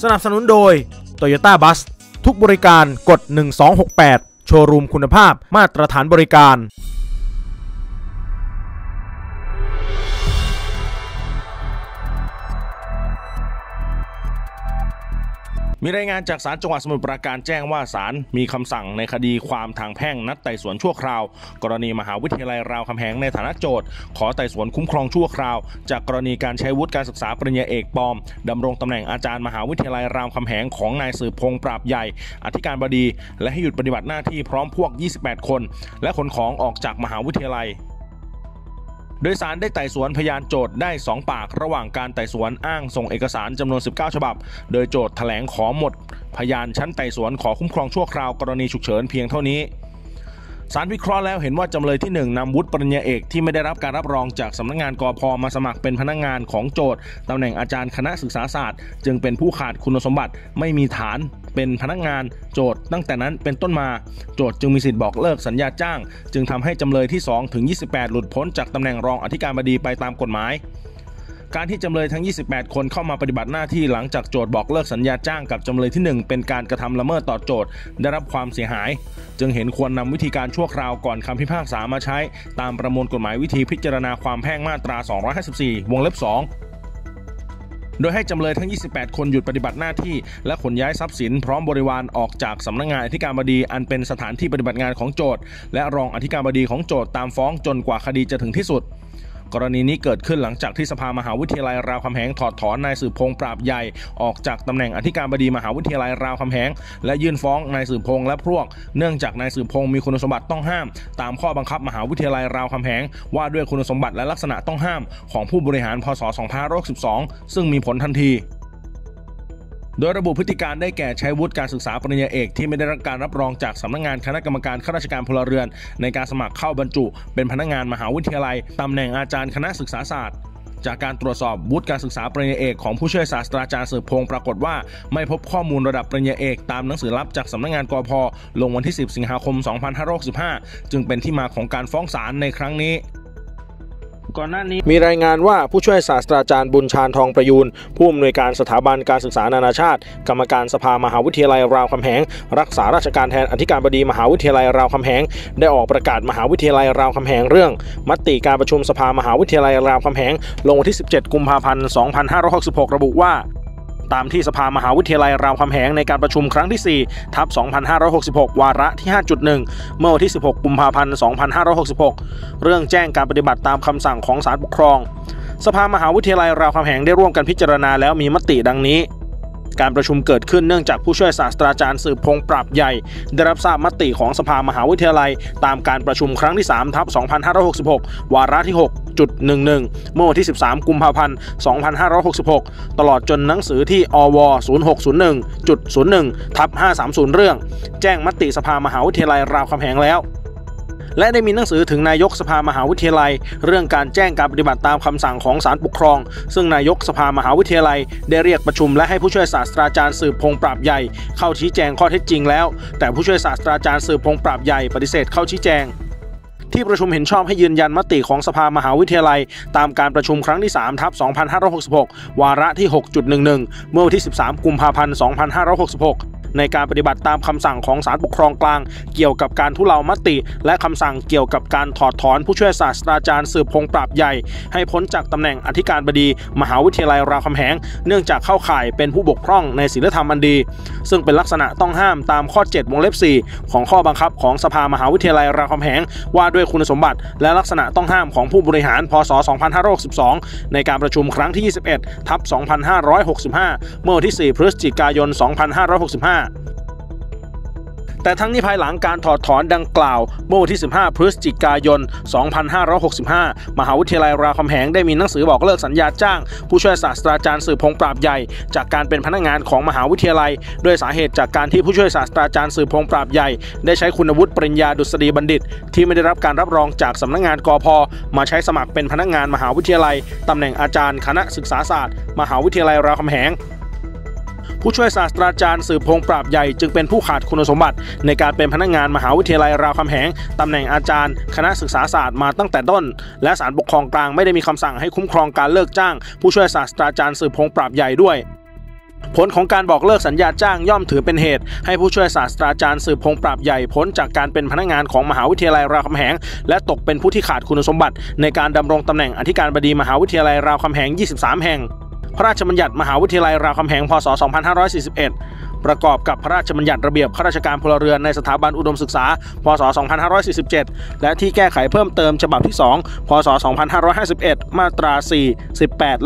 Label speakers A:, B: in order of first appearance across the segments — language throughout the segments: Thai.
A: สนับสนุนโดย Toyota Bus ทุกบริการกด1268โชว์รูมคุณภาพมาตรฐานบริการมีรายงานจากศาลจังหวัดสมุทรปราการแจ้งว่าศาลมีคำสั่งในคดีความทางแพ่งนัดไต่สวนชั่วคราวกรณีมหาวิทยาลัยรามคำแหงในฐานะโจทก์ขอไต่สวนคุ้มครองชั่วคราวจากกรณีการใช้วุฒิการศึกษาปริญญาเอกปลอมดำรงตำแหน่งอาจารย์มหาวิทยาลัยรามคำแหงของนายสืบพงษ์ปราบใหญ่อธิการบดีและให้หยุดปฏิบัติหน้าที่พร้อมพวก28คนและขนของออกจากมหาวิทยาลัยโดยศาลได้ไต่สวนพยานโจทก์ได้2ปากระหว่างการไต่สวนอ้างส่งเอกสารจำนวน19ฉบับโดยโจทก์แถลงขอหมดพยานชั้นไต่สวนขอคุ้มครองชั่วคราวกรณีฉุกเฉินเพียงเท่านี้ศาลวิเคราะห์แล้วเห็นว่าจำเลยที่1นำวุฒิปริญญาเอกที่ไม่ได้รับการรับรองจากสำนักงานกพ.มาสมัครเป็นพนักงานของโจทก์ตำแหน่งอาจารย์คณะศึกษาศาสตร์จึงเป็นผู้ขาดคุณสมบัติไม่มีฐานเป็นพนักงานโจทก์ตั้งแต่นั้นเป็นต้นมาโจทก์จึงมีสิทธิ์บอกเลิกสัญญาจ้างจึงทำให้จำเลยที่2ถึง28หลุดพ้นจากตำแหน่งรองอธิการบดีไปตามกฎหมายการที่จำเลยทั้ง28คนเข้ามาปฏิบัติหน้าที่หลังจากโจทก์บอกเลิกสัญญาจ้างกับจำเลยที่1เป็นการกระทำละเมิดต่อโจทก์ได้รับความเสียหายจึงเห็นควรนำวิธีการชั่วคราวก่อนคำพิพากษามาใช้ตามประมวลกฎหมายวิธีพิจารณาความแพ่งมาตรา254วงเล็บ2โดยให้จำเลยทั้ง28คนหยุดปฏิบัติหน้าที่และขนย้ายทรัพย์สินพร้อมบริวารออกจากสำนักงานอธิการบดีอันเป็นสถานที่ปฏิบัติงานของโจทก์และรองอธิการบดีของโจทก์ตามฟ้องจนกว่าคดีจะถึงที่สุดกรณีนี้เกิดขึ้นหลังจากที่สภามหาวิทยาลัยรามคำแหงถอดถอนนายสืบพงษ์ปราบใหญ่ออกจากตำแหน่งอธิการบดีมหาวิทยาลัยรามคำแหงและยื่นฟ้องนายสืบพงษ์และพวกเนื่องจากนายสืบพงษ์มีคุณสมบัติต้องห้ามตามข้อบังคับมหาวิทยาลัยรามคำแหงว่าด้วยคุณสมบัติและลักษณะต้องห้ามของผู้บริหารพ.ศ. 2562ซึ่งมีผลทันทีโดยระบุพฤติการได้แก่ใช้วุฒิการศึกษาปริญญาเอกที่ไม่ได้รับการรับรองจากสำนักงานคณะกรรมการข้าราชการพลเรือนในการสมัครเข้าบรรจุเป็นพนักงานมหาวิทยาลัยตำแหน่งอาจารย์คณะศึกษาศาสตร์จากการตรวจสอบวุฒิการศึกษาปริญญาเอกของผู้ช่วยศาสตราจารย์สืบพงษ์ปรากฏว่าไม่พบข้อมูลระดับปริญญาเอกตามหนังสือลับจากสำนักงานกพ.ลงวันที่10 สิงหาคม 2565จึงเป็นที่มาของการฟ้องศาลในครั้งนี้ก่อนหน้านี้มีรายงานว่าผู้ช่วยศาสตราจารย์บุญชาญทองประยูนผู้อำนวยการสถาบันการศึกษานานาชาติกรรมการสภามหาวิทยาลัยรามคำแหงรักษาราชการแทนอธิการบดีมหาวิทยาลัยรามคำแหงได้ออกประกาศมหาวิทยาลัยรามคำแหงเรื่องมติการประชุมสภามหาวิทยาลัยรามคำแหงลงวันที่17 กุมภาพันธ์ 2566ระบุว่าตามที่สภามหาวิทยาลัยรามคำแหงในการประชุมครั้งที่4/2566วาระที่ 5.1 เมื่อวันที่16 กุมภาพันธ์ 2566เรื่องแจ้งการปฏิบัติตามคำสั่งของศาลปกครองสภามหาวิทยาลัยรามคำแหงได้ร่วมกันพิจารณาแล้วมีมติดังนี้การประชุมเกิดขึ้นเนื่องจากผู้ช่วยศาสตราจารย์สืบพงษ์ปราบใหญ่ได้รับทราบมติของสภามหาวิทยาลัยตามการประชุมครั้งที่3/2566วาระที่ 6.11 เมื่อวันที่13 กุมภาพันธ์ 2566ตลอดจนหนังสือที่อว 0601.01/530 เรื่องแจ้งมติสภามหาวิทยาลัยรามคำแหงแล้วและได้มีหนังสือถึงนายกสภามหาวิทยาลัยเรื่องการแจ้งการปฏิบัติตามคำสั่งของศาลปกครองซึ่งนายกสภามหาวิทยาลัยได้เรียกประชุมและให้ผู้ช่วยศาสตราจารย์สืบพงษ์ปราบใหญ่เข้าชี้แจงข้อเท็จจริงแล้วแต่ผู้ช่วยศาสตราจารย์สืบพงษ์ปราบใหญ่ปฏิเสธเข้าชี้แจงที่ประชุมเห็นชอบให้ยืนยันมติของสภามหาวิทยาลัยตามการประชุมครั้งที่3/2566วาระที่ 6.11 เมื่อวันที่13 กุมภาพันธ์ 2566ในการปฏิบัติตามคำสั่งของศาลปกครองกลางเกี่ยวกับการทุเลามติและคำสั่งเกี่ยวกับการถอดถอนผู้ช่วยศาสตราจารย์สืบพงษ์ปราบใหญ่ให้พ้นจากตำแหน่งอธิการบดีมหาวิทยาลัยรามคำแหงเนื่องจากเข้าข่ายเป็นผู้บกพร่องในศีลธรรมอันดีซึ่งเป็นลักษณะต้องห้ามตามข้อ7วงเล็บ4ของข้อบังคับของสภามหาวิทยาลัยรามคำแหงว่าด้วยคุณสมบัติและลักษณะต้องห้ามของผู้บริหารพ.ศ. 2562ในการประชุมครั้งที่21/2565เมื่อวันที่4 พฤศจิกายน 2565แต่ทั้งนี้ภายหลังการถอดถอนดังกล่าวเมื่อวันที่15 พฤศจิกายน 2565มหาวิทยาลัยรามคำแหงได้มีหนังสือบอกเลิกสัญญาจ้างผู้ช่วยศาสตราจารย์สืบพงษ์ปราบใหญ่จากการเป็นพนักงานของมหาวิทยาลัยด้วยสาเหตุจากการที่ผู้ช่วยศาสตราจารย์สืบพงษ์ปราบใหญ่ได้ใช้คุณวุฒิปริญญาดุษฎีบัณฑิตที่ไม่ได้รับการรับรองจากสำนักงานกพ.มาใช้สมัครเป็นพนักงานมหาวิทยาลัยตำแหน่งอาจารย์คณะศึกษาศาสตร์มหาวิทยาลัยรามคำแหง ผู้ช่วยศาสตราจารย์สืบพงษ์ปราบใหญ่จึงเป็นผู้ขาดคุณสมบัติในการเป็นพนักงานมหาวิทยาลัยรามคำแหงตำแหน่งอาจารย์คณะศึกษาศาสตร์มาตั้งแต่ต้นและศาลปกครองกลางไม่ได้มีคำสั่งให้คุ้มครองการเลิกจ้างผู้ช่วยศาสตราจารย์สืบพงษ์ปราบใหญ่ด้วย
B: ผลของการบอกเลิกสัญญาจ้างย่อมถือเป็นเหตุให้ผู้ช่วยศาสตราจารย์สืบพงษ์ปราบใหญ่พ้นจากการเป็นพนักงานของมหาวิทยาลัยรามคำแหงและตกเป็นผู้ที่ขาดคุณสมบัติในการดำรงตำแหน่งอธิการบดีมหาวิทยาลัยรามคำแหง 23 แห่งพระราชบัญญัติมหาวิทยาลัยรามคำแหง พ.ศ. 2541 ประกอบกับพระราชบัญญัติระเบียบข้าราชการพลเรือนในสถาบันอุดมศึกษา พ.ศ. 2547 และที่แก้ไขเพิ่มเติมฉบับที่ 2 พ.ศ. 2551 มาตรา 4, 18 และ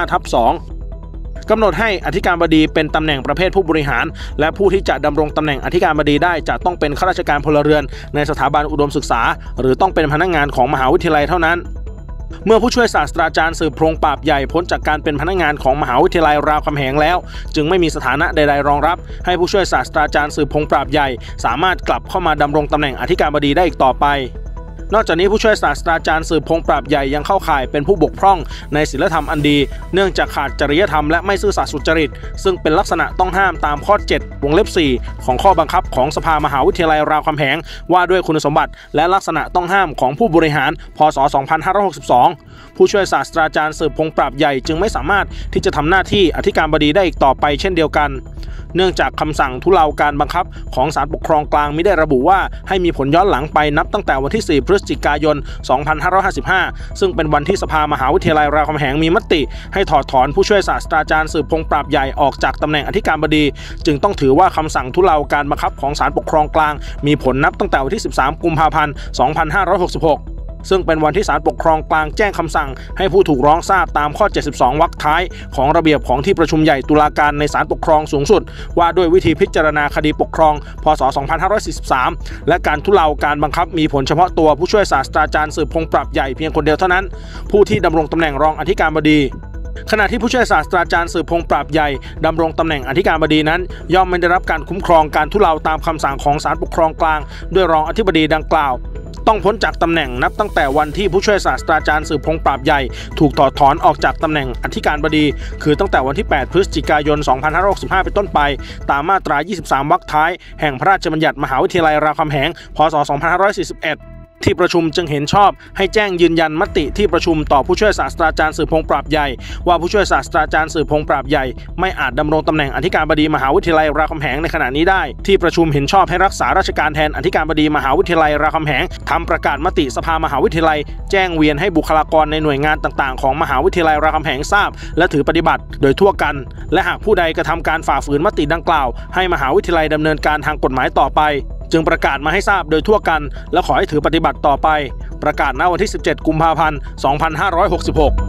B: 65/2 กำหนดให้อธิการบดีเป็นตำแหน่งประเภทผู้บริหารและผู้ที่จะดำรงตำแหน่งอธิการบดีได้จะต้องเป็นข้าราชการพลเรือนในสถาบันอุดมศึกษาหรือต้องเป็นพนักงานของมหาวิทยาลัยเท่านั้นเมื่อผู้ช่วยศาสตราจารย์สืบพงษ์ปราบใหญ่พ้นจากการเป็นพนักงานของมหาวิทยาลัยรามคำแหงแล้วจึงไม่มีสถานะใดๆรองรับให้ผู้ช่วยศาสตราจารย์สืบพงษ์ปราบใหญ่สามารถกลับเข้ามาดำรงตำแหน่งอธิการบดีได้อีกต่อไปนอกจากนี้ผู้ช่วยศาสตราจารย์สืบพงษ์ปราบใหญ่ยังเข้าข่ายเป็นผู้บกพร่องในศีลธรรมอันดีเนื่องจากขาดจริยธรรมและไม่ซื่อสัตย์สุจริตซึ่งเป็นลักษณะต้องห้ามตามข้อ 7 วงเล็บ 4 ของข้อบังคับของสภามหาวิทยาลัยรามคำแหงว่าด้วยคุณสมบัติและลักษณะต้องห้ามของผู้บริหาร พ.ศ. 2562 ผู้ช่วยศาสตราจารย์สืบพงษ์ปราบใหญ่จึงไม่สามารถที่จะทำหน้าที่อธิการบดีได้อีกต่อไปเช่นเดียวกันเนื่องจากคำสั่งทุเลาการบังคับของศาลปกครองกลางมิได้ระบุว่าให้มีผลย้อนหลังไปนับตั้งแต่วันที่ 4 พฤศจิกายน 2555 ซึ่งเป็นวันที่สภามหาวิทยาลัยรามคำแหงมีมติให้ถอดถอนผู้ช่วยศาสตราจารย์สืบพงษ์ปราบใหญ่ออกจากตำแหน่งอธิการบดีจึงต้องถือว่าคำสั่งทุเลาการบังคับของศาลปกครองกลางมีผลนับตั้งแต่วันที่ 13 กุมภาพันธ์ 2566ซึ่งเป็นวันที่ศาลปกครองกลางแจ้งคำสั่งให้ผู้ถูกร้องทราบตามข้อ 72 วรรคท้ายของระเบียบของที่ประชุมใหญ่ตุลาการในศาลปกครองสูงสุดว่าด้วยวิธีพิจารณาคดีปกครอง พ.ศ. 2543 และการทุเลาการบังคับมีผลเฉพาะตัวผู้ช่วยศาสตราจารย์สืบพงษ์ปราบใหญ่เพียงคนเดียวเท่านั้นผู้ที่ดำรงตำแหน่งรองอธิการบดีขณะที่ผู้ช่วยศาสตราจารย์สืบพงษ์ปราบใหญ่ดำรงตำแหน่งอธิการบดีนั้นย่อมไม่ได้รับการคุ้มครองการทุเลาตามคำสั่งของศาลปกครองกลางด้วยรองอธิบดีดังกล่าวต้องพ้นจากตำแหน่งนับตั้งแต่วันที่ผู้ช่วยศาสตราจารย์สืบพงษ์ปราบใหญ่ถูกถอดถอนออกจากตำแหน่งอธิการบดีคือตั้งแต่วันที่ 8 พฤศจิกายน 2565 เป็นต้นไปตามมาตรา 23 วรรคท้ายแห่งพระราชบัญญัติมหาวิทยาลัยรามคำแหง พ.ศ. 2541ที่ประชุมจึงเห็นชอบให้แจ้งยืนยันมติที่ประชุมต่อผู้ช่วยศาสตราจารย์สืบพงษ์ปราบใหญ่ว่าผู้ช่วยศาสตราจารย์สืบพงษ์ปราบใหญ่ไม่อาจดำรงตำแหน่งอธิการบดีมหาวิทยาลัยรามคำแหงในขณะนี้ได้ที่ประชุมเห็นชอบให้รักษาราชการแทนอธิการบดีมหาวิทยาลัยรามคำแหงทำประกาศมติสภามหาวิทยาลัยแจ้งเวียนให้บุคลากรในหน่วยงานต่างๆของมหาวิทยาลัยรามคำแหงทราบและถือปฏิบัติโดยทั่วกันและหากผู้ใดกระทำการฝ่าฝืนมติดังกล่าวให้มหาวิทยาลัยดำเนินการทางกฎหมายต่อไปจึงประกาศมาให้ทราบโดยทั่วกันและขอให้ถือปฏิบัติต่อไปประกาศณวันที่ 17 กุมภาพันธ์ 2566